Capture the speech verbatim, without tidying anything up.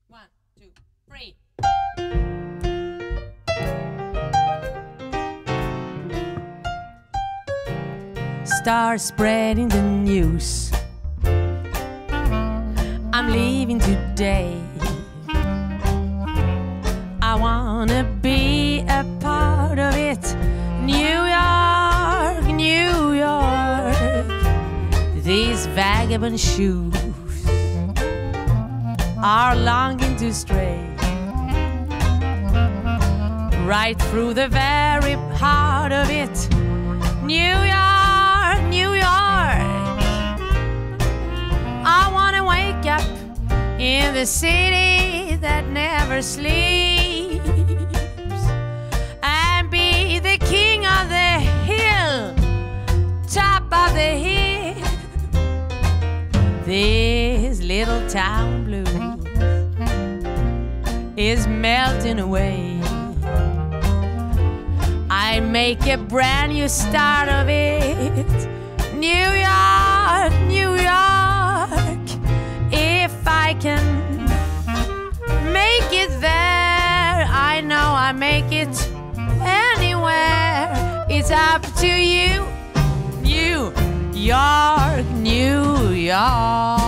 One, two, three. Start spreading the news. I'm leaving today. I wanna be a part of it. New York, New York. These vagabond shoes are longing to stray right through the very heart of it. New York, New York. I wanna wake up in the city that never sleeps and be the king of the hill, top of the hill. This little town blues is melting away. I make a brand new start of it. New York, New York. If I can make it there, I know I make it anywhere. It's up to you. New York, New York.